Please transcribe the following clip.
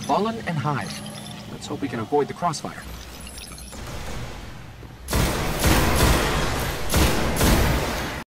Fallen and Hive. Let's hope we can avoid the crossfire.